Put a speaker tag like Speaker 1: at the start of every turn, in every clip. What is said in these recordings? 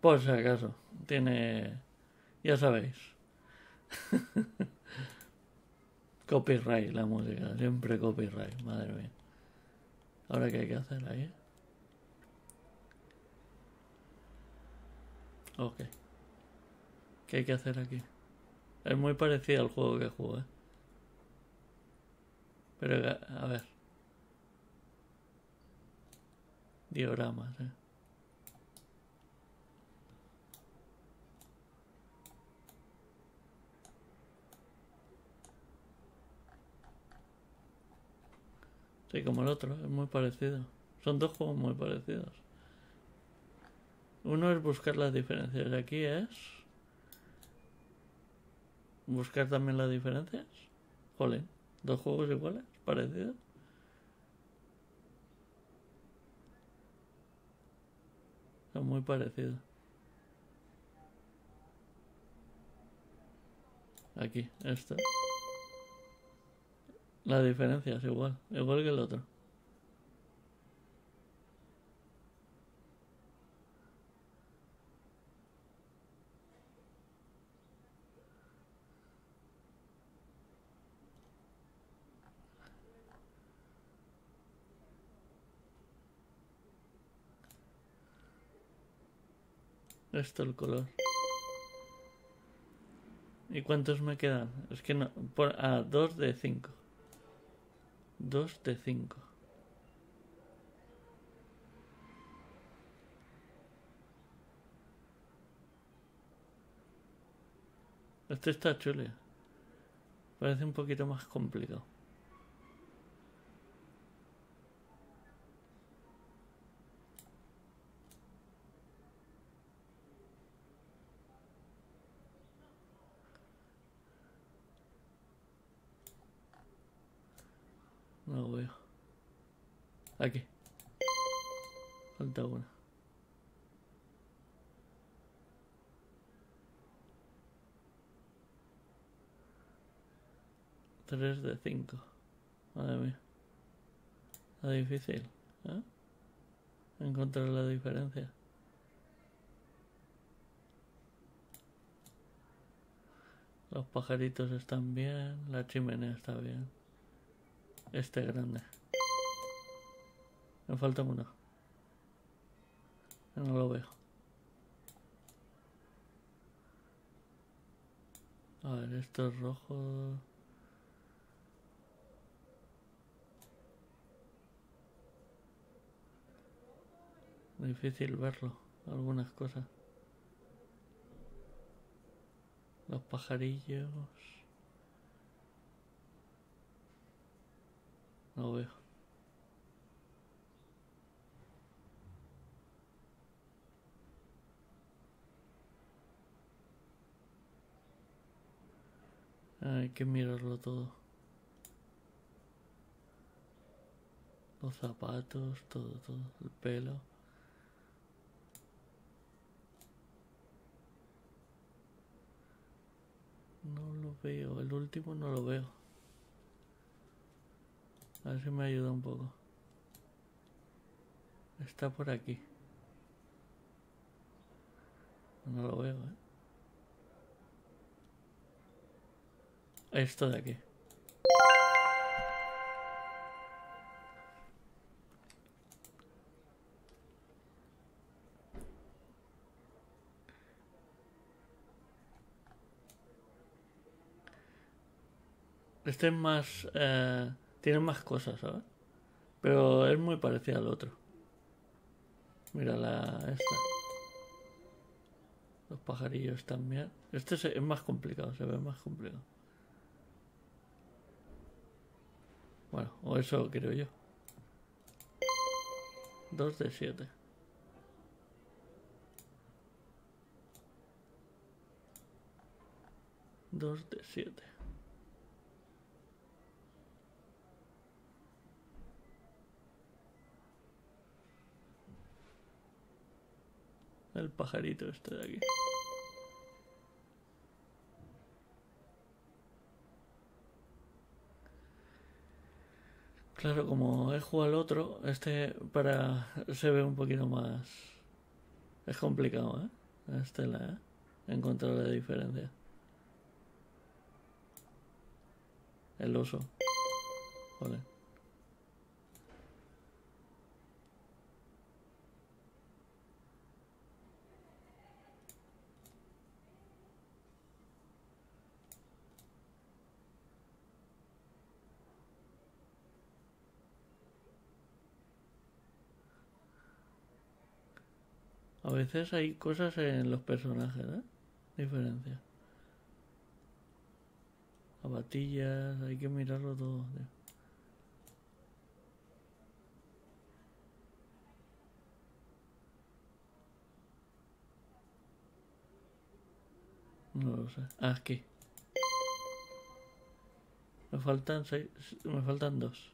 Speaker 1: Por si acaso. Tiene... Ya sabéis. Copyright la música. Siempre copyright. Madre mía. Ahora qué hay que hacer ahí. Ok. ¿Qué hay que hacer aquí? Es muy parecido al juego que jugué. Pero a ver. Dioramas, Sí, como el otro, es muy parecido. Son dos juegos muy parecidos. Uno es buscar las diferencias. Aquí es... buscar también las diferencias. Jolín, dos juegos iguales, parecidos. Son muy parecidos. Aquí, esto. La diferencia es igual, igual que el otro. Esto el color. ¿Y cuántos me quedan? Es que no... Ah, 2 de 5. 2 de 5. Este está chulo. Parece un poquito más complicado. No lo veo. Aquí. Falta una. 3 de 5. Madre mía. Está difícil, ¿eh? Encontrar la diferencia. Los pajaritos están bien. La chimenea está bien. Este grande. Me falta uno. No lo veo. A ver, esto es rojo. Difícil verlo. Algunas cosas. Los pajarillos. No lo veo. Hay que mirarlo todo. Los zapatos, todo. El pelo. No lo veo. El último no lo veo. A ver si me ayuda un poco. Está por aquí. No lo veo, Esto de aquí. Este es más... tiene más cosas, ¿sabes? Pero es muy parecido al otro. Mira esta. Los pajarillos también. Este es más complicado, se ve más complicado. Bueno, o eso creo yo. 2 de 7. Dos de 7. El pajarito este de aquí. Claro, como he jugado al otro, este se ve un poquito más... Es complicado, ¿eh? Estela, ¿eh? Encontrar la diferencia. El oso. Joder. A veces hay cosas en los personajes, ¿eh? Diferencia. Zapatillas, hay que mirarlo todo, tío. No lo sé. Ah, aquí. Me faltan 6. Me faltan 2.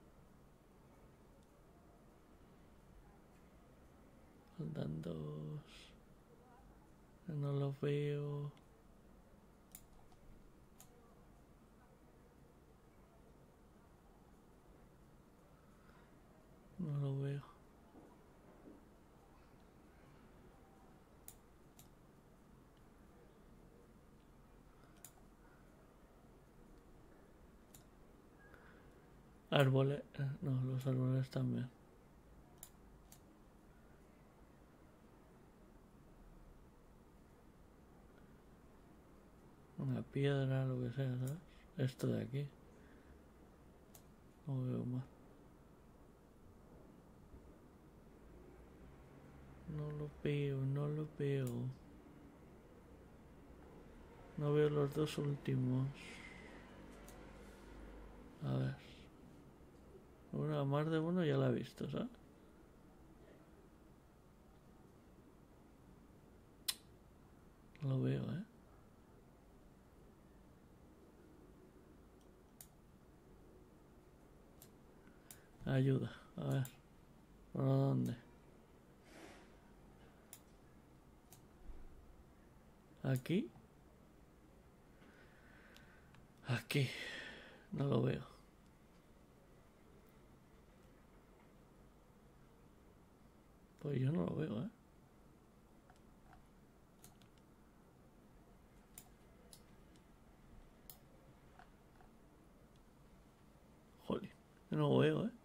Speaker 1: Faltan 2. No los veo. No lo veo. Árboles. No, los árboles también. Una piedra, lo que sea, ¿sabes? Esto de aquí. No veo más. No lo veo, no lo veo. No veo los dos últimos. A ver. Una más de uno ya la he visto, ¿sabes? No lo veo, ¿eh? Ayuda. A ver. ¿Por dónde? Aquí. Aquí. No lo veo. Pues yo no lo veo, ¿eh? Joder. Yo no lo veo, ¿eh?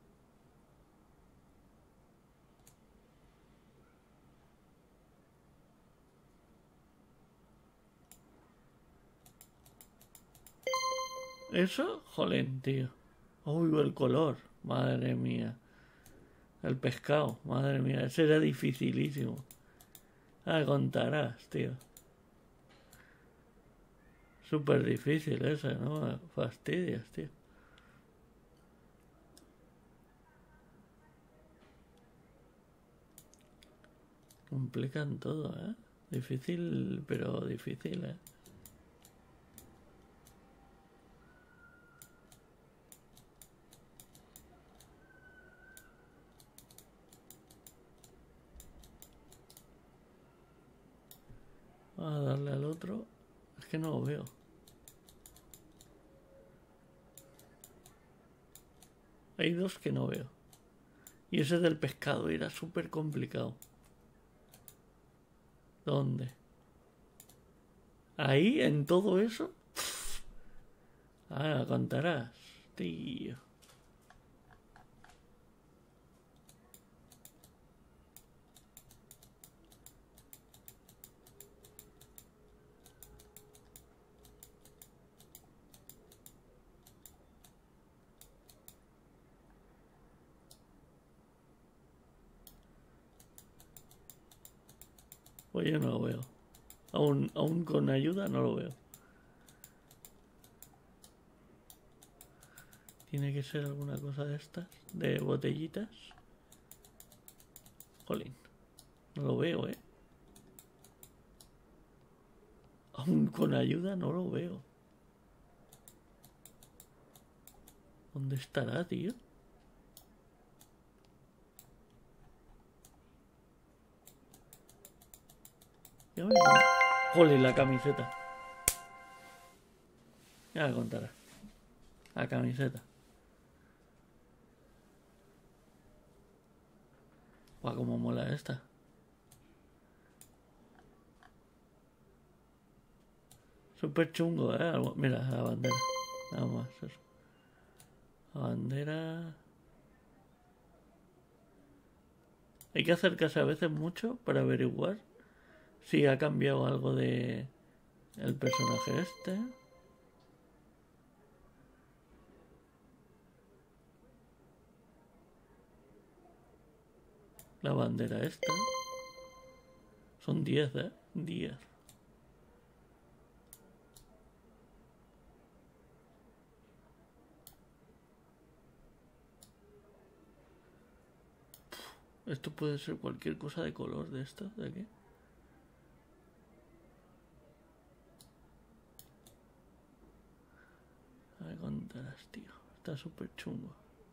Speaker 1: ¿Eso? Jolín, tío. Uy, el color. Madre mía. El pescado. Madre mía. Ese era dificilísimo. Ah, contarás, tío. Súper difícil ese, ¿no? Me fastidias, tío. Complican todo, ¿eh? Difícil, pero difícil, ¿eh? Vamos a darle al otro. Es que no lo veo. Hay dos que no veo. Y ese del pescado era súper complicado. ¿Dónde? Ahí, en todo eso. Ah, contarás, tío. Pues yo no lo veo. Aún con ayuda no lo veo. Tiene que ser alguna cosa de estas, de botellitas. Jolín, no lo veo, ¿eh? Aún con ayuda no lo veo. ¿Dónde estará, tío? Ya me contará. Jolín, la camiseta. Ya me contará. La camiseta. Guau, cómo mola esta. Súper chungo, Mira, la bandera. Nada más, eso. La bandera... Hay que acercarse a veces mucho para averiguar si ha cambiado algo de el personaje este. La bandera esta. Son 10, 10. Esto puede ser cualquier cosa de color de esto, de aquí. A ver, contarás, tío. Está súper chungo.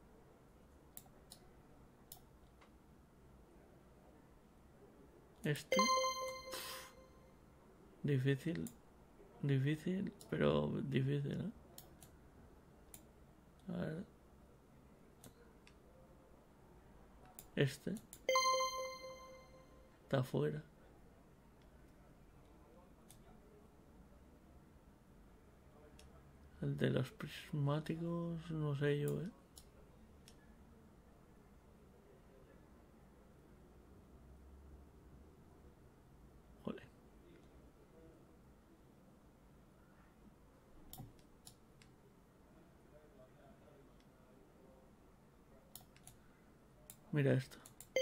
Speaker 1: Este. Difícil. Difícil, pero difícil, ¿eh? A ver. Este. Está fuera. El de los prismáticos, no sé yo, ¿eh? Joder. Mira esto.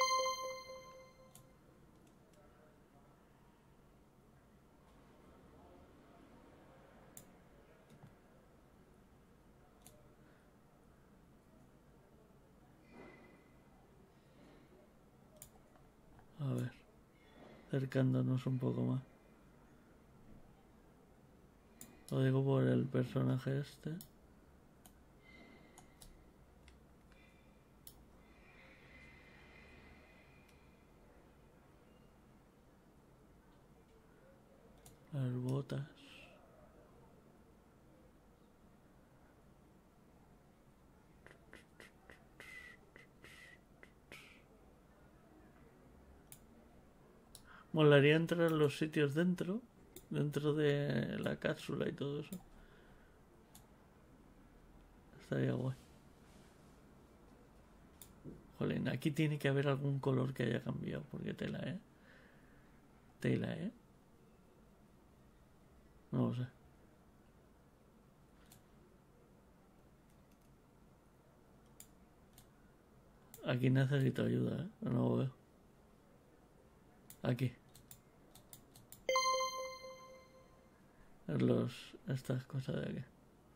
Speaker 1: A ver. Acercándonos un poco más. Lo digo por el personaje este. Las botas. Molaría entrar en los sitios dentro de la cápsula y todo eso. Estaría guay. Jolín, aquí tiene que haber algún color que haya cambiado, porque tela, ¿eh? Tela, ¿eh? No lo sé. Aquí necesito ayuda, ¿eh? No lo veo. Aquí. Estas cosas de aquí.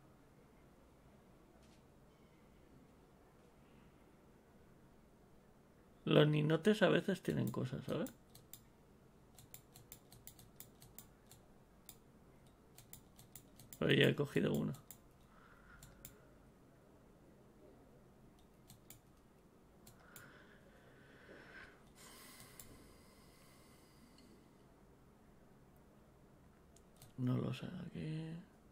Speaker 1: Los ninotes a veces tienen cosas, ¿sabes? Pero ya he cogido uno. No lo sé, aquí...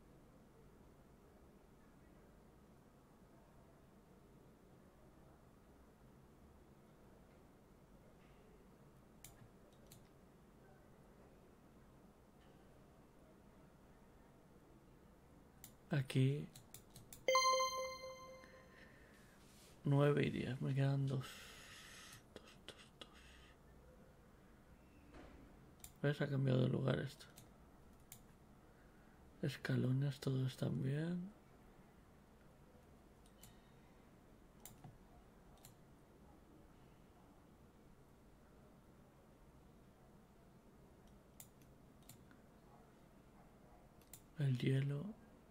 Speaker 1: Aquí... 9 y 10, me quedan 2. ¿Ves? Ha cambiado de lugar esto. Escalones, todos están bien. El hielo.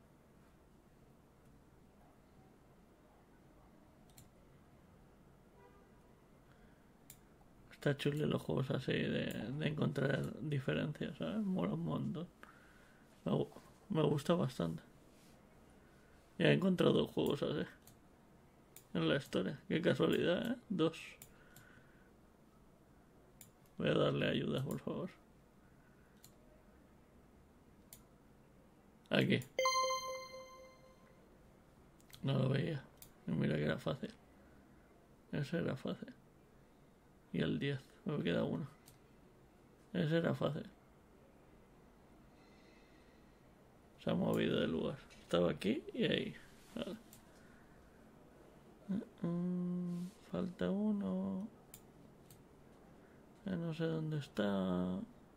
Speaker 1: Está chulo los juegos así de encontrar diferencias, ¿sabes? Mola un montón. Me gusta bastante. Ya he encontrado juegos así en la historia. Qué casualidad, ¿eh? 2. Voy a darle ayuda, por favor. Aquí. No lo veía. Y mira que era fácil. Ese era fácil. Y el 10. Me queda uno. Ese era fácil. Se ha movido del lugar. Estaba aquí y ahí. Vale. Falta uno. No sé dónde está.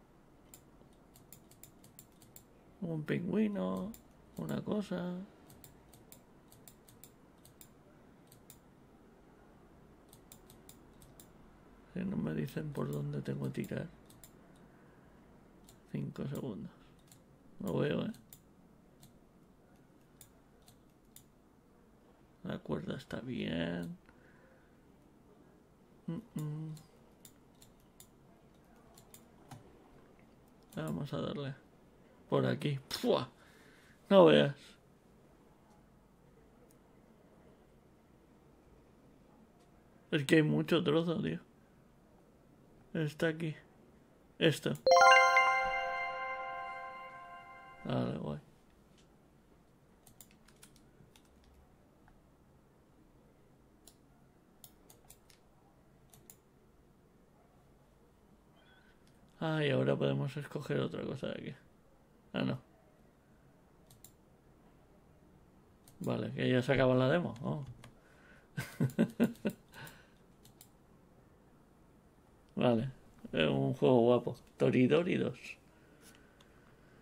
Speaker 1: Un pingüino. Una cosa. Si no me dicen por dónde tengo que tirar. 5 segundos. Lo veo, La cuerda está bien. Vamos a darle. Por aquí. ¡Pua! No veas. Es que hay mucho trozo, tío. Está aquí. Esto. Vale, guay. Ah, y ahora podemos escoger otra cosa de aquí. Ah, no. Vale, que ya se acaba la demo. Oh. Vale. Es un juego guapo. Toridoridos.